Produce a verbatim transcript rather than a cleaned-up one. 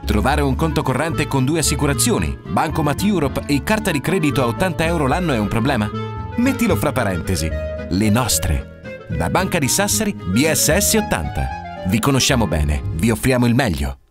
Trovare un conto corrente con due assicurazioni, Bancomat Europe e carta di credito a ottanta euro l'anno è un problema? Mettilo fra parentesi. Le nostre. Da Banca di Sassari B S S ottanta. Vi conosciamo bene, vi offriamo il meglio.